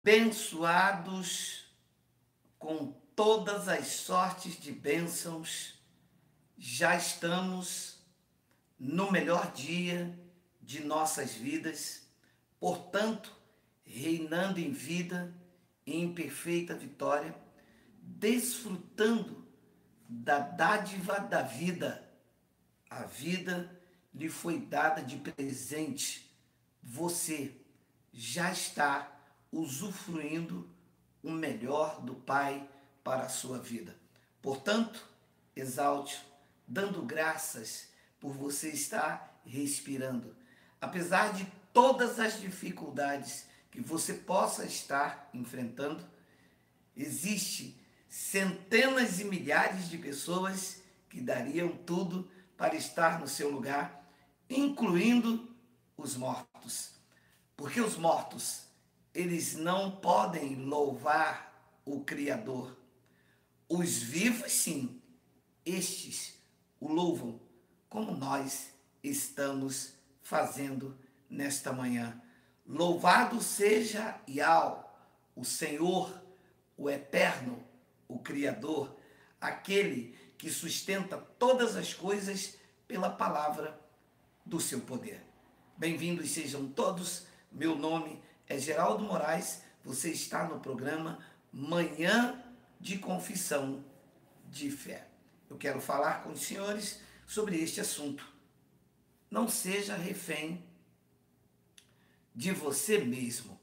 abençoados com todas as sortes de bênçãos, já estamos no melhor dia de nossas vidas, portanto, reinando em vida e em perfeita vitória, desfrutando da dádiva da vida. A vida lhe foi dada de presente. Você já está usufruindo o melhor do Pai para a sua vida. Portanto, exalte, dando graças por você estar respirando. Apesar de todas as dificuldades que você possa estar enfrentando, existe centenas e milhares de pessoas que dariam tudo para estar no seu lugar, incluindo os mortos. Porque os mortos, eles não podem louvar o Criador. Os vivos, sim, estes o louvam, como nós estamos fazendo nesta manhã. Louvado seja Yahweh, o Senhor, o Eterno, o Criador, aquele que sustenta todas as coisas pela palavra do seu poder. Bem-vindos sejam todos, meu nome é Geraldo Moraes, você está no programa Manhã de Confissão de Fé. Eu quero falar com os senhores sobre este assunto. Não seja refém de você mesmo.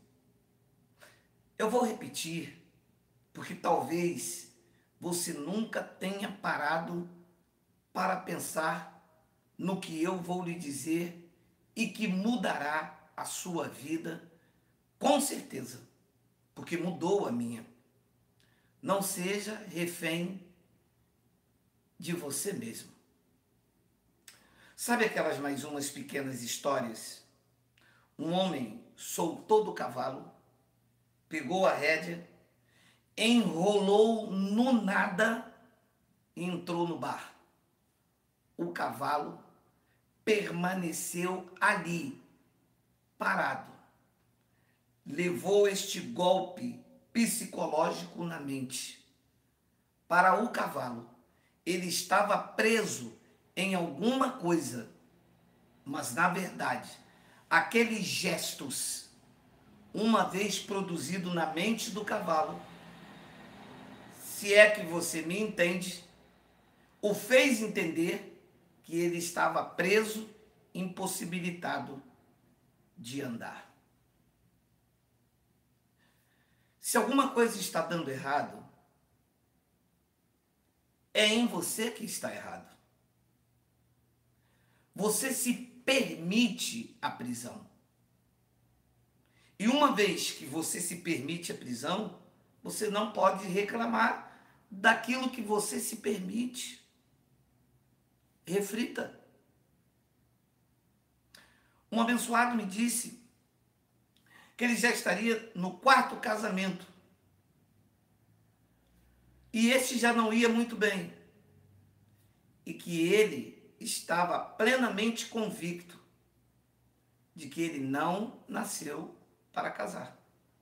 Eu vou repetir, porque talvez você nunca tenha parado para pensar no que eu vou lhe dizer e que mudará a sua vida, com certeza, porque mudou a minha. Não seja refém de você mesmo. Sabe aquelas mais umas pequenas histórias? Um homem soltou do cavalo, pegou a rédea, enrolou no nada e entrou no bar. O cavalo permaneceu ali, parado. Levou este golpe psicológico na mente. Para o cavalo, ele estava preso em alguma coisa, mas na verdade, aqueles gestos, uma vez produzido na mente do cavalo, se é que você me entende, o fez entender que ele estava preso, impossibilitado de andar. Se alguma coisa está dando errado, é em você que está errado. Você se permite a prisão. E uma vez que você se permite a prisão, você não pode reclamar daquilo que você se permite. Reflita. Um abençoado me disse que ele já estaria no 4º casamento. E este já não ia muito bem. E que ele estava plenamente convicto de que ele não nasceu para casar.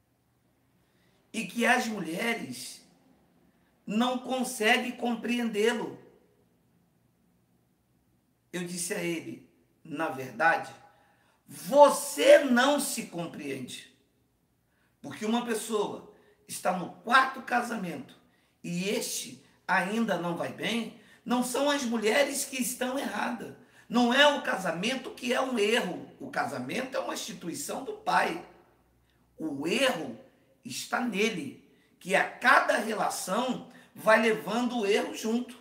E que as mulheres não conseguem compreendê-lo. Eu disse a ele, na verdade, você não se compreende. Porque uma pessoa está no 4º casamento e este ainda não vai bem, não são as mulheres que estão erradas. Não é o casamento que é um erro. O casamento é uma instituição do Pai. O erro está nele, que a cada relação vai levando o erro junto.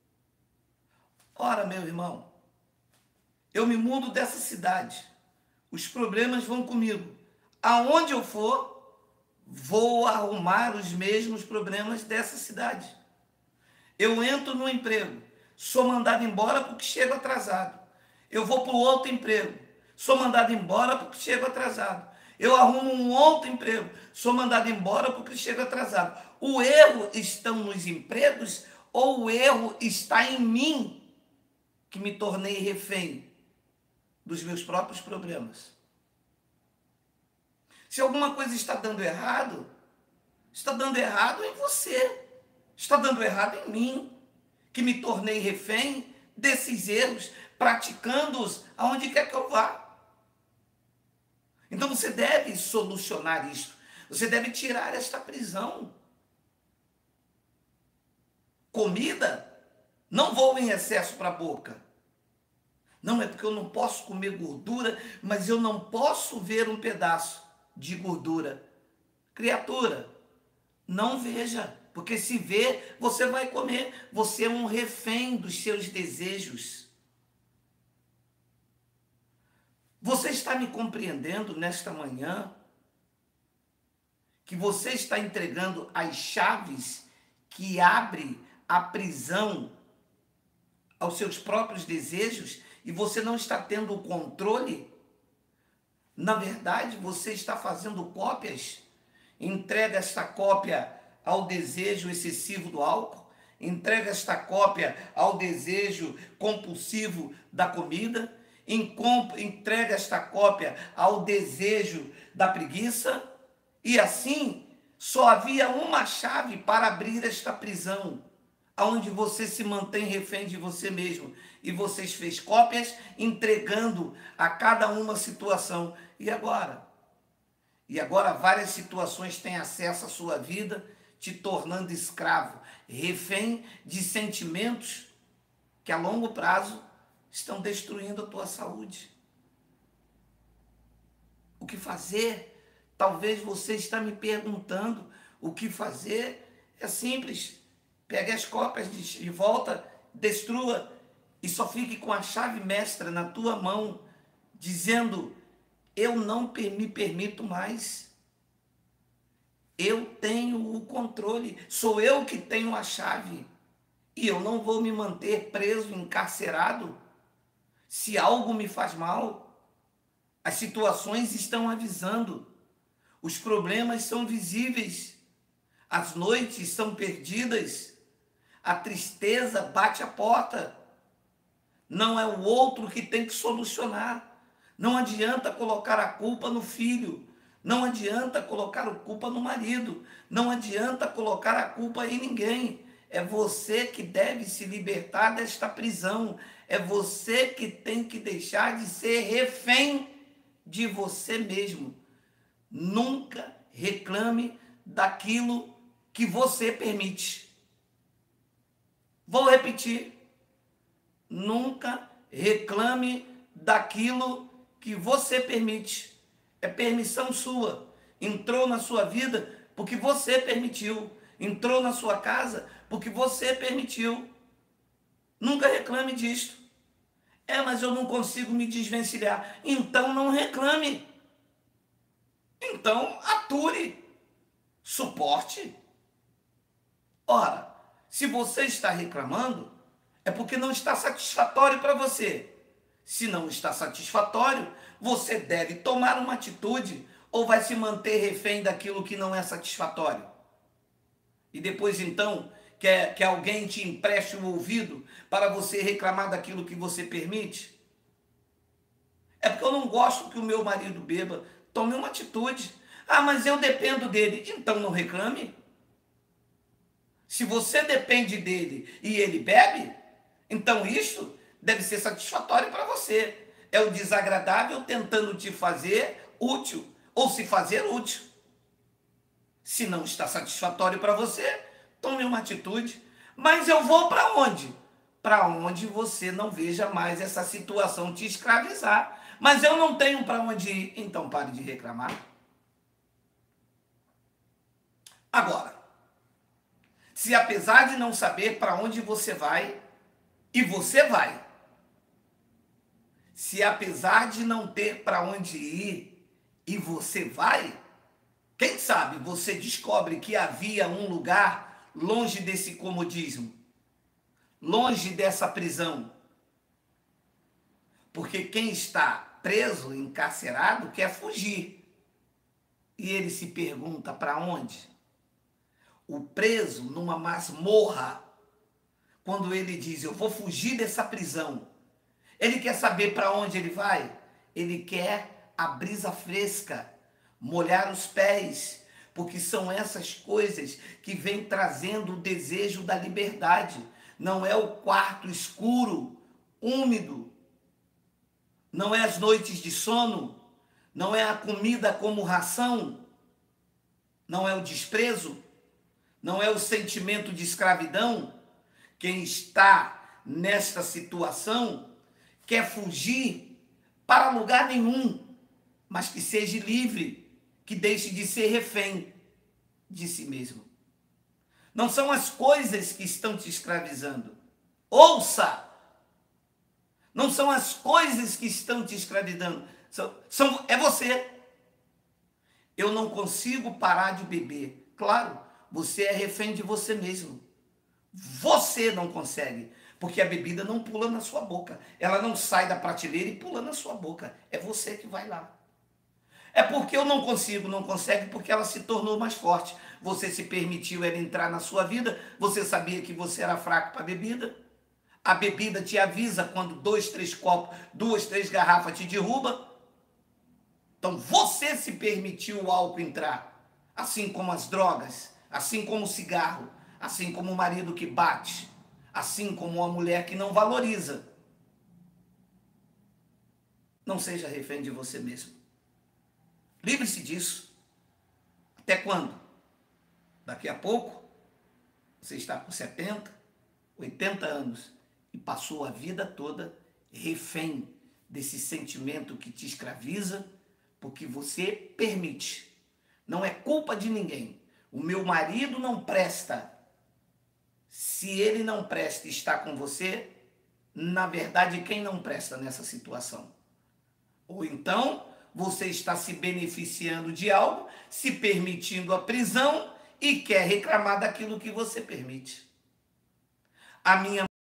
Ora, meu irmão, eu me mudo dessa cidade. Os problemas vão comigo. Aonde eu for, vou arrumar os mesmos problemas dessa cidade. Eu entro no emprego, sou mandado embora porque chego atrasado. Eu vou para o outro emprego, sou mandado embora porque chego atrasado. Eu arrumo um outro emprego, sou mandado embora porque chego atrasado. O erro está nos empregos ou o erro está em mim, que me tornei refém dos meus próprios problemas? Se alguma coisa está dando errado em você, está dando errado em mim, que me tornei refém desses erros, praticando-os aonde quer que eu vá. Então você deve solucionar isso, você deve tirar esta prisão. Comida, não vou em excesso para a boca. Não é porque eu não posso comer gordura, mas eu não posso ver um pedaço de gordura. Criatura, não veja, porque se ver, você vai comer. Você é um refém dos seus desejos. Você está me compreendendo nesta manhã? Que você está entregando as chaves que abrem a prisão aos seus próprios desejos e você não está tendo o controle? Na verdade, você está fazendo cópias. Entrega esta cópia ao desejo excessivo do álcool, entrega esta cópia ao desejo compulsivo da comida, entrega esta cópia ao desejo da preguiça, e assim só havia uma chave para abrir esta prisão, onde você se mantém refém de você mesmo, e você fez cópias entregando a cada uma situação. E agora? E agora várias situações têm acesso à sua vida, te tornando escravo, refém de sentimentos que a longo prazo estão destruindo a tua saúde. O que fazer? Talvez você está me perguntando. O que fazer? É simples. Pegue as cópias de volta, destrua e só fique com a chave mestra na tua mão, dizendo: eu não me permito mais. Eu tenho o controle, sou eu que tenho a chave. E eu não vou me manter preso, encarcerado. Se algo me faz mal, as situações estão avisando. Os problemas são visíveis. As noites são perdidas. A tristeza bate a porta. Não é o outro que tem que solucionar. Não adianta colocar a culpa no filho. Não adianta colocar a culpa no marido. Não adianta colocar a culpa em ninguém. É você que deve se libertar desta prisão. É você que tem que deixar de ser refém de você mesmo. Nunca reclame daquilo que você permite. Vou repetir. Nunca reclame daquilo que você permite. É permissão sua. Entrou na sua vida porque você permitiu. Entrou na sua casa porque você permitiu. Nunca reclame disto. Mas eu não consigo me desvencilhar. Então não reclame. Então ature. Suporte. Ora, se você está reclamando, é porque não está satisfatório para você. Se não está satisfatório, você deve tomar uma atitude ou vai se manter refém daquilo que não é satisfatório. E depois então, quer que alguém te empreste o ouvido para você reclamar daquilo que você permite? É porque eu não gosto que o meu marido beba. Tome uma atitude. Mas eu dependo dele. Então não reclame. Se você depende dele e ele bebe, então isso deve ser satisfatório para você. É o desagradável tentando te fazer útil ou se fazer útil. Se não está satisfatório para você, tome uma atitude. Mas eu vou para onde? Para onde você não veja mais essa situação te escravizar. Mas eu não tenho para onde ir, então pare de reclamar. Agora, se apesar de não saber para onde você vai, e você vai, se apesar de não ter para onde ir, e você vai, quem sabe você descobre que havia um lugar longe desse comodismo, longe dessa prisão. Porque quem está preso, encarcerado, quer fugir. E ele se pergunta para onde? O preso numa masmorra, quando ele diz, eu vou fugir dessa prisão, ele quer saber para onde ele vai? Ele quer a brisa fresca molhar os pés, porque são essas coisas que vêm trazendo o desejo da liberdade. Não é o quarto escuro, úmido, não é as noites de sono, não é a comida como ração, não é o desprezo, não é o sentimento de escravidão. Quem está nesta situação quer fugir para lugar nenhum, mas que seja livre, que deixe de ser refém de si mesmo. Não são as coisas que estão te escravizando. Ouça! Não são as coisas que estão te escravizando. É você. Eu não consigo parar de beber. Claro, você é refém de você mesmo. Você não consegue, porque a bebida não pula na sua boca. Ela não sai da prateleira e pula na sua boca. É você que vai lá. É porque eu não consigo, não consegue, porque ela se tornou mais forte. Você se permitiu ela entrar na sua vida, você sabia que você era fraco para a bebida. A bebida te avisa quando 2, 3 copos, 2, 3 garrafas te derruba. Então você se permitiu o álcool entrar, assim como as drogas, assim como o cigarro, assim como o marido que bate, assim como a mulher que não valoriza. Não seja refém de você mesmo. Livre-se disso. Até quando? Daqui a pouco, você está com 70, 80 anos e passou a vida toda refém desse sentimento que te escraviza, porque você permite. Não é culpa de ninguém. O meu marido não presta. Se ele não presta e está com você, na verdade, quem não presta nessa situação? Ou então, você está se beneficiando de algo, se permitindo a prisão e quer reclamar daquilo que você permite. A minha